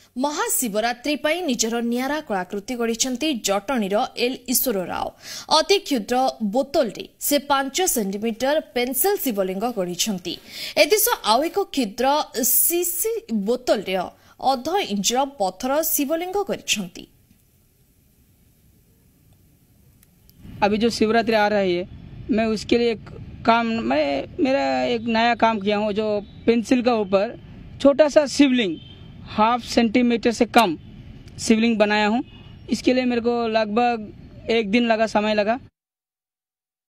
महाशिवरात्रि पई निजर नियारा कलाकृति गढ़ी जटणीर एल ईश्वर राव। अति क्षुद्र बोतल से 5 सेंटीमीटर पेंसिल शिवलिंग गढ़ी। एदेश आउ एक क्षुद्र सीसी बोतल अध इंच पत्थर शिवलिंग गढ़ी। अभी जो शिवरात्रि आ रही है, मैं उसके लिए मेरा एक नया काम किया हूँ। जो पेंसिल का ऊपर छोटा सा शिवलिंग 1/2 सेंटीमीटर से कम शिवलिंग बनाया हूँ। इसके लिए मेरे को लगभग 1 दिन समय लगा।